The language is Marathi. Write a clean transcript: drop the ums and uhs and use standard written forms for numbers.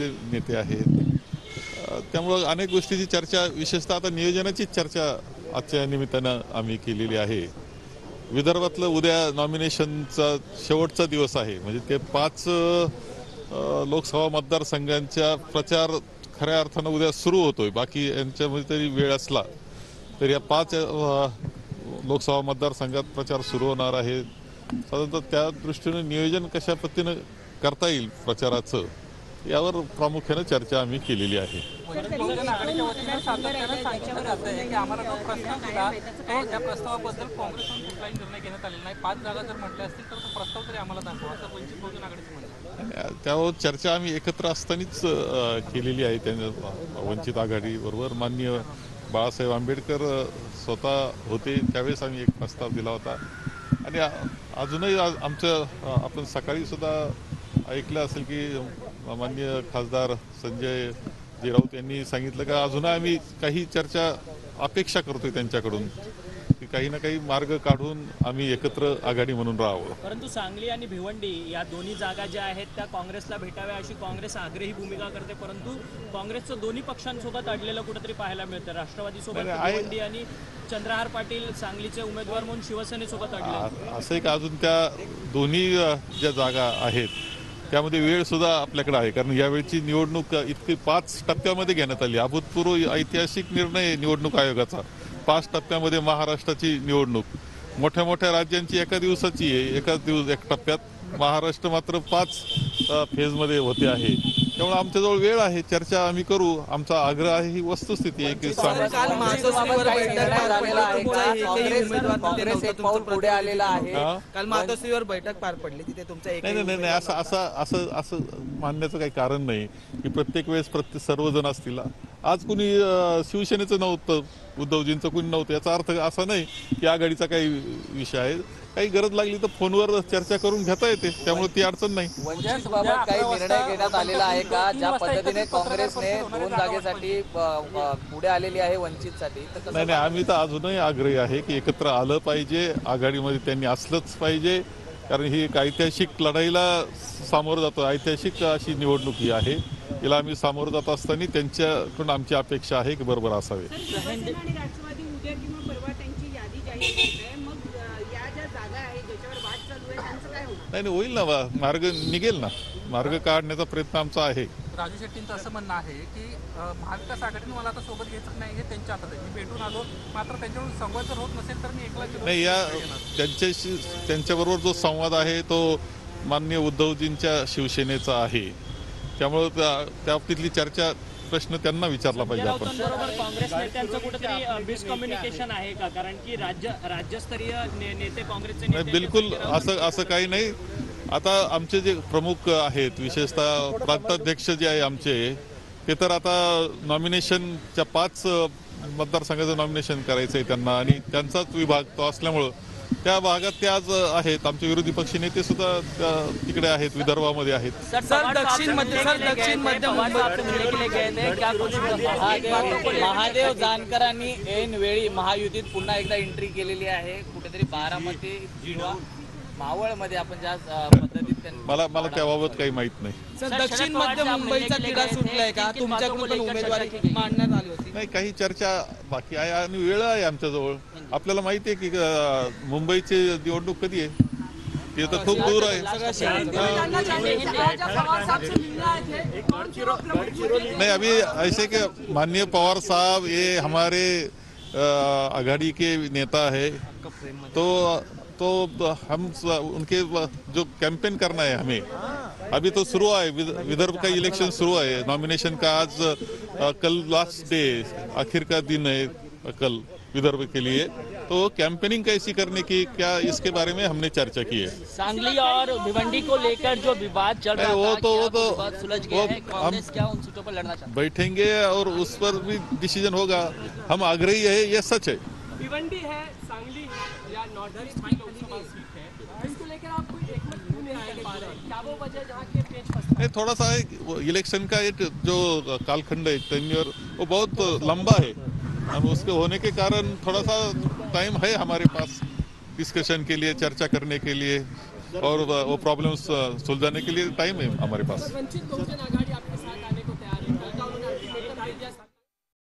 काँग्रेसचे नेते आहेत. त्यामुळं अनेक गोष्टीची चर्चा, विशेषतः आता नियोजनाची चर्चा आजच्या निमित्तानं आम्ही केलेली आहे. विदर्भातलं उद्या नॉमिनेशनचा शेवटचा दिवस आहे. म्हणजे ते 5 लोकसभा मतदारसंघांचा प्रचार खऱ्या अर्थानं उद्या सुरू होतोय. बाकी यांच्यामध्ये तरी वेळ असला तर या 5 लोकसभा मतदारसंघात प्रचार सुरू होणार आहे. साधारणतः त्या दृष्टीनं नियोजन कशा पद्धतीनं करता येईल प्रचाराचं, यावर प्रामुख्याने चर्चा आम्ही केलेली आहे. बहुजन आघाडीच्या वतीनं सातत्यानं सांगितलं जात आहे की आम्हाला जो प्रस्ताव दिला तो त्या प्रस्तावाबद्दल काँग्रेसकडून कुठलाही निर्णय घेण्यात आलेला नाही. 5 जागा जर म्हटल्या असतील तर तो प्रस्ताव तरी आम्हाला दाखवा, असं वंचित बहुजन आघाडीचं म्हणणं आहे. त्यावर चर्चा आम्ही एकत्र असतानाच केलेली आहे. त्यांच्या वंचित आघाडीबरोबर माननीय बाळासाहेब आंबेडकर स्वतः होते, त्यावेळेस आम्ही एक प्रस्ताव दिला होता. आणि अजूनही आपण सकाळी सुद्धा ऐकलं असेल की माननीय खासदार संजय राऊत यांनी सांगितलं का अजून आम्ही काही चर्चा अपेक्षा करतोय त्यांच्याकडून की काही ना काही मार्ग काढून आम्ही एकत्र आघाडी म्हणून राहावं. परंतु सांगली आणि भिवंडी या दोन्ही जागा ज्या आहेत त्या काँग्रेसला भेटाव्या अशी काँग्रेस आग्रही भूमिका करते, परंतु काँग्रेसचं दोन्ही पक्षांसोबत अडलेलं कुठेतरी पाहायला मिळतं. राष्ट्रवादीसोबत भिवंडी आणि चंद्रहार पाटील सांगलीचे उमेदवार म्हणून शिवसेनेसोबत अडले. असं एक अजून त्या दोन्ही ज्या जागा आहेत त्यामध्ये वेळ सुद्धा आपल्याकडे आहे. कारण यावेळची निवडणूक इतकी 5 टप्प्यामध्ये घेण्यात आली. अभूतपूर्व ऐतिहासिक निर्णय निवडणूक आयोगाचा. 5 टप्प्यामध्ये महाराष्ट्राची निवडणूक, मोठ्या मोठ्या राज्यांची एका दिवसाची आहे, एक टप्प्यात. महाराष्ट्र मात्र 5 फेजमध्ये होते आहे. त्यामुळे आमच्याजवळ वेळ आहे, चर्चा आम्ही करू. आमचा आग्रह आहे, ही वस्तुस्थिती आहे की काल मातोश्रीवर बैठक पार पडली, तिथे तुमचा नाही असं मानण्याचं काही कारण नाही की प्रत्येक वेळेस सर्वजण असतील. आज कुणी शिवसेनेचं नव्हतं, उद्धवजींचं कुणी नव्हतं, याचा अर्थ असा नाही की आघाडीचा काही विषय आहे. काही गरज लागली तर फोनवर चर्चा करून घेता येते, त्यामुळे ती अडचण नाही. वंचितबाबत काही निर्णय घेण्यात आलेला आहे का? ज्या पद्धतीने काँग्रेसने 2 जागेसाठी पुढे आलेली आहे वंचितसाठी, नाही आम्ही तर अजूनही आग्रही आहे की एकत्र आलं पाहिजे, आघाडीमध्ये त्यांनी असलंच पाहिजे. कारण ही एक ऐतिहासिक लढाईला सामोरं जातो. ऐतिहासिक अशी निवडणूक ही आहे, याला आम्ही सामोरं जात असताना त्यांच्याकडून आमची अपेक्षा आहे की बरोबर असावे. नाही होईल ना, मार्ग निघेल ना, मार्ग काढण्याचा प्रयत्न आमचा आहे. राजू शेट्टींचं असं म्हणणं आहे की महाविकास आघाडीने मला आता सोबत घ्यायचं नाही, हे त्यांच्या हातात आहे. मी भेटून आलो, मात्र त्यांच्याकडून संवाद जर होत नसेल तर मी एकला नाही. त्यांच्याबरोबर जो संवाद आहे तो माननीय उद्धवजींच्या शिवसेनेचा आहे. त्यामुळे त्या बाबतीतली चर्चा प्रश्न त्यांना विचारला पाहिजे. आपण काँग्रेस नेत्यांचं कुठेतरी मिसकम्युनिकेशन आहे का? कारण की राज्यस्तरीय नेते काँग्रेसचे बिलकुल असं काही नाही. आता आमचे जे प्रमुख आहेत, विशेषतः प्रांताध्यक्ष जे आहे आमचे, ते तर आता नॉमिनेशनच्या 5 मतदारसंघाचं नॉमिनेशन करायचं आहे त्यांना, आणि त्यांचाच विभाग तो असल्यामुळं त्या भागात ते आज आहेत. आमचे विरोधी पक्ष नेते सुद्धा तिकडे आहेत, विदर्भामध्ये आहेत. महादेव जानकरांनी ऐन वेळी महायुतीत पुन्हा एकदा एंट्री केलेली आहे. कुठेतरी बारामती किंवा मावळमध्ये आपण ज्या पद्धतीत मला त्याबाबत काही माहित नाही. दक्षिण मध्य मुंबईचा तिढा सुटलाय का? तुमच्याकडून पण उमेदवारी मांडण्यात आली होती. नाही, काही चर्चा बाकी आहे आणि वेळ आहे आमच्याजवळ. आपल्याला माहिती आहे की मुंबईची निवडणूक कधी आहे, ते तर खूप दूर आहे. नहीं, अभी ऐसे के माननीय पवार साहब ये हमारे आघाड़ी के नेता है, तो हम उनके जो कैंपेन करना है हमें, अभी तो शुरू है, विदर्भ का इलेक्शन शुरू है, नॉमिनेशन का आज कल लास्ट डे, आखिर का दिन है कल विदर्भ के लिए. तो कैंपेनिंग कैसी करने की, क्या इसके बारे में हमने चर्चा की है. सांगली और भिवंडी को लेकर जो विवाद चल रहा वो तो सुलझ गया है, कांग्रेस क्या उन सीटों पर लड़ना चाहती है? बैठेंगे और उस पर भी डिसीजन होगा. हम आग्रही है, ये सच है. भिवंडी है, सांगली है या नॉर्दर्न लोकसभा सीट है, इसको लेकर आप कोई एकमत क्यों नहीं कर पा रहे? क्या वो वजह जहाँ के पेच फंसता है? थोड़ा सा इलेक्शन का एक जो कालखंड है, टेन्योर, वो बहुत लंबा है और उसके होने के कारण थोड़ा सा टाइम है हमारे पास डिस्कशन के लिए, चर्चा करने के लिए, और वो प्रॉब्लम्स सुलझाने के लिए टाइम है हमारे पास. वंचित बहुजन आघाड़ी आपके साथ आने दे दिया